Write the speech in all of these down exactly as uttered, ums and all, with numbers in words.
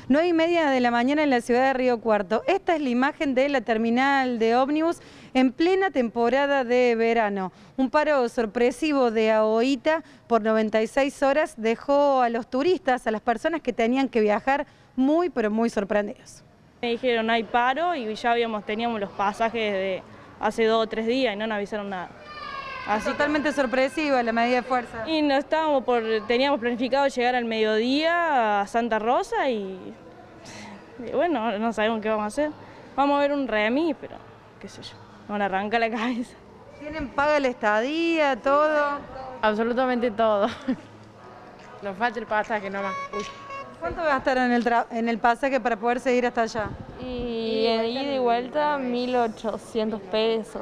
nueve y media de la mañana en la ciudad de Río Cuarto. Esta es la imagen de la terminal de ómnibus en plena temporada de verano. Un paro sorpresivo de AOITA por noventa y seis horas dejó a los turistas, a las personas que tenían que viajar, muy pero muy sorprendidos. Me dijeron hay paro y ya habíamos, teníamos los pasajes de hace dos o tres días y no nos avisaron nada. Así totalmente que... sorpresiva la medida de fuerza. Y no estábamos por, teníamos planificado llegar al mediodía a Santa Rosa y, y bueno, no sabemos qué vamos a hacer. Vamos a ver un remis, pero qué sé yo, nos arranca la cabeza. ¿Tienen paga la estadía, todo? Absolutamente todo. Nos falta el pasaje nomás. Uy. ¿Cuánto gastaron en el, en el pasaje para poder seguir hasta allá? Y en ida y vuelta mil ochocientos pesos.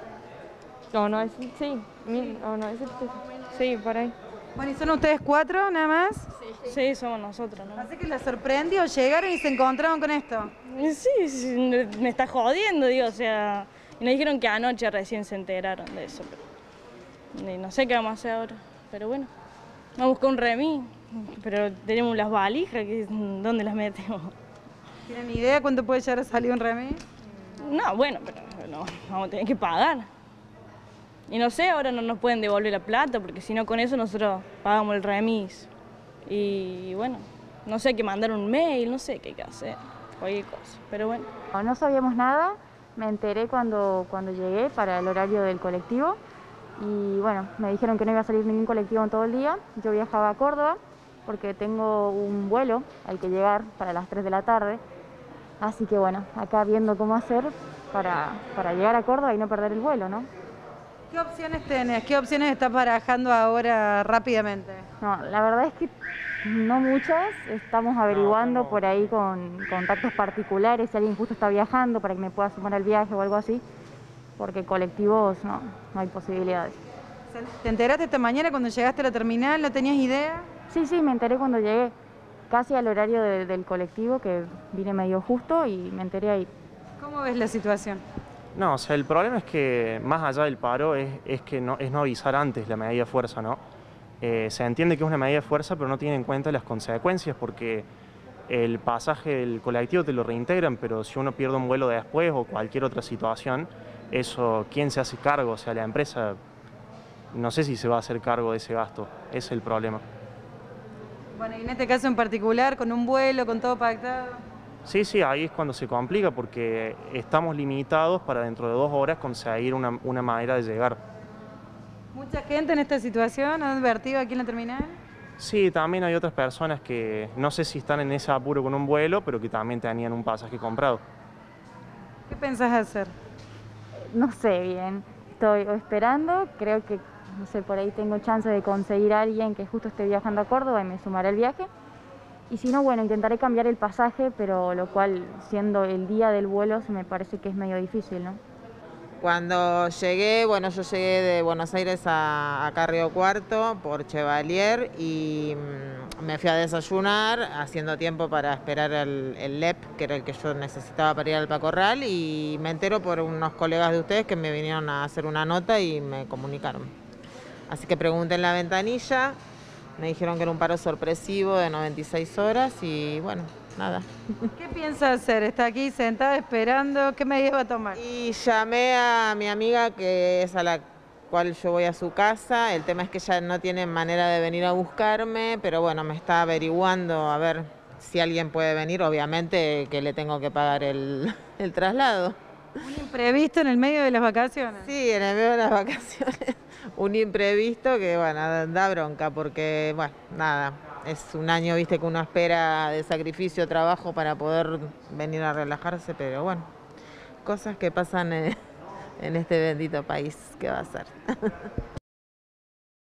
O no, sí, mil, o no, sí, por ahí. Bueno, ¿y son ustedes cuatro nada más? Sí, sí, somos nosotros, ¿no? Así que les sorprendió, llegaron y se encontraron con esto. Sí, sí, me está jodiendo, digo, o sea, y nos dijeron que anoche recién se enteraron de eso, pero no sé qué vamos a hacer ahora, pero bueno, vamos a buscar un remis, pero tenemos las valijas, que, ¿dónde las metemos? ¿Tienen idea cuánto puede llegar a salir un remis? No, bueno, pero no, vamos a tener que pagar. Y no sé, ahora no nos pueden devolver la plata, porque si no con eso nosotros pagamos el remis. Y bueno, no sé, hay que mandar un mail, no sé qué hay que hacer, cualquier cosa, pero bueno. No, no sabíamos nada, me enteré cuando, cuando llegué para el horario del colectivo. Y bueno, me dijeron que no iba a salir ningún colectivo en todo el día. Yo viajaba a Córdoba, porque tengo un vuelo al que llegar para las tres de la tarde. Así que bueno, acá viendo cómo hacer para, para llegar a Córdoba y no perder el vuelo, ¿no? ¿Qué opciones tenés? ¿Qué opciones estás barajando ahora rápidamente? No, la verdad es que no muchas. Estamos averiguando no, por ahí con contactos particulares si alguien justo está viajando para que me pueda sumar al viaje o algo así, porque colectivos no, no hay posibilidades. ¿Te enteraste esta mañana cuando llegaste a la terminal? ¿No tenías idea? Sí, sí, me enteré cuando llegué, casi al horario de, del colectivo, que vine medio justo y me enteré ahí. ¿Cómo ves la situación? No, o sea, el problema es que más allá del paro es, es que no, es no avisar antes la medida de fuerza, ¿no? Eh, se entiende que es una medida de fuerza, pero no tiene en cuenta las consecuencias, porque el pasaje del colectivo te lo reintegran, pero si uno pierde un vuelo después o cualquier otra situación, eso, ¿quién se hace cargo? O sea, la empresa, no sé si se va a hacer cargo de ese gasto, ese es el problema. Bueno, y en este caso en particular, con un vuelo, con todo pactado. Sí, sí, ahí es cuando se complica porque estamos limitados para dentro de dos horas conseguir una, una manera de llegar. ¿Mucha gente en esta situación ha advertido aquí en la terminal? Sí, también hay otras personas que no sé si están en ese apuro con un vuelo, pero que también tenían un pasaje comprado. ¿Qué pensás hacer? No sé bien, estoy esperando, creo que, no sé, por ahí tengo chance de conseguir a alguien que justo esté viajando a Córdoba y me sumará al viaje. Y si no, bueno, intentaré cambiar el pasaje, pero lo cual, siendo el día del vuelo, se me parece que es medio difícil, ¿no? Cuando llegué, bueno, yo llegué de Buenos Aires a, acá a Río Cuarto por Chevalier y mmm, me fui a desayunar, haciendo tiempo para esperar el, el L E P, que era el que yo necesitaba para ir al Pacorral, y me entero por unos colegas de ustedes que me vinieron a hacer una nota y me comunicaron. Así que pregunté en la ventanilla. Me dijeron que era un paro sorpresivo de noventa y seis horas y bueno, nada. ¿Qué piensa hacer? ¿Está aquí sentada esperando? ¿Qué medida va a tomar? Y llamé a mi amiga, que es a la cual yo voy a su casa. El tema es que ella no tiene manera de venir a buscarme, pero bueno, me está averiguando a ver si alguien puede venir. Obviamente que le tengo que pagar el, el traslado. ¿Un imprevisto en el medio de las vacaciones? Sí, en el medio de las vacaciones. Un imprevisto que, bueno, da bronca porque, bueno, nada, es un año, viste, que uno espera de sacrificio, trabajo para poder venir a relajarse, pero bueno, cosas que pasan en, en este bendito país, ¿qué va a ser?